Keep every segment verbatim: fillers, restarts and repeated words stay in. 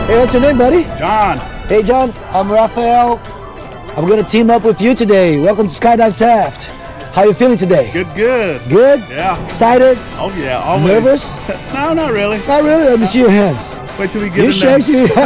Hey, what's your name, buddy? John. Hey, John. I'm Raphael. I'm going to team up with you today. Welcome to Skydive Taft. How you feeling today? Good, good. Good? Yeah. Excited? Oh, yeah. Always. Nervous? No, not really. Not really. Let me see your hands. Wait till we get You in shake there. you.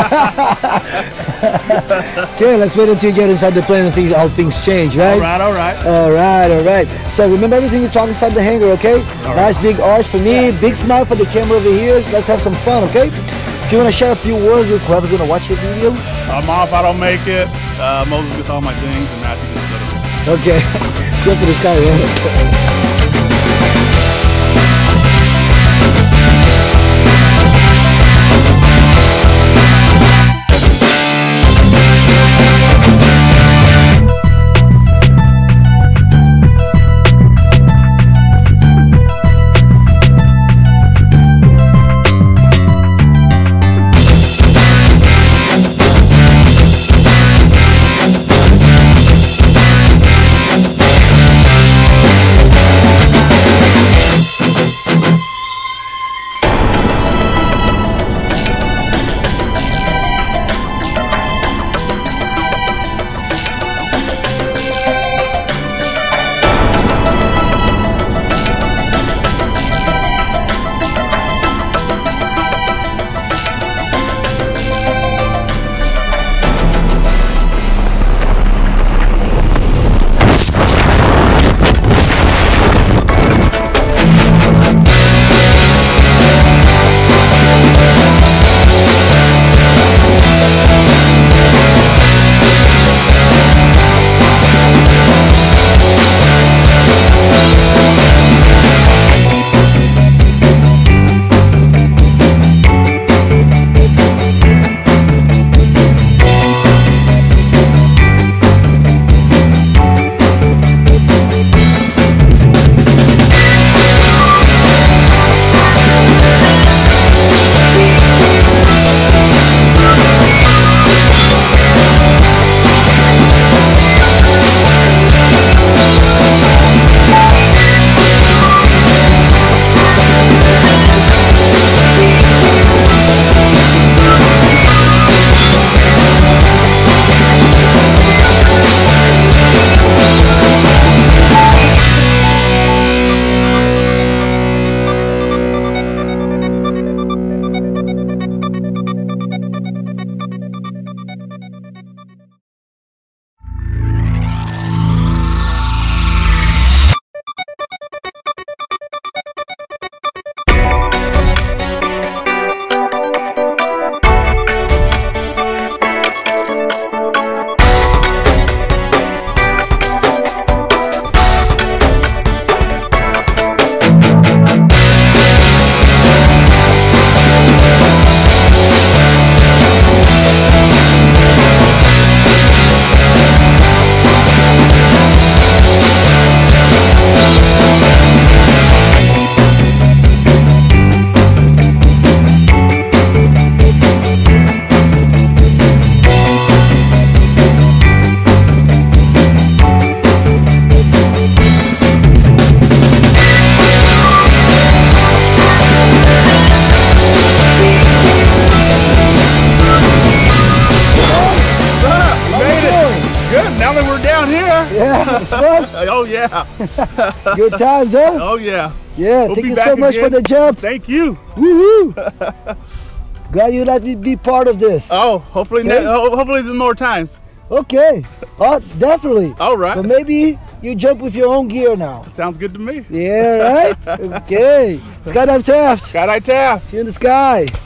Okay, let's wait until you get inside the plane and things, all things change, right? All right, all right. All right, all right. So remember everything you talk inside the hangar, okay? All Nice big arch for me, big smile for the camera over here. Let's have some fun, okay? If you want to share a few words with whoever's going to watch your video. Uh, Mom, if I don't make it, uh, Moses gets all my things, and Matthew gets little. Okay. See you up in the sky, man. Yeah, it's fun. Oh yeah. Good times, huh? Oh yeah. Yeah, We'll thank be you back so much again. for the jump. Thank you. Woohoo! Glad you let me be part of this. Oh, hopefully, Okay. ne ho hopefully there's more times. Okay. Oh, definitely. All right. But maybe you jump with your own gear now. Sounds good to me. Yeah, right? Okay. Skydive Taft. Skydive Taft. See you in the sky.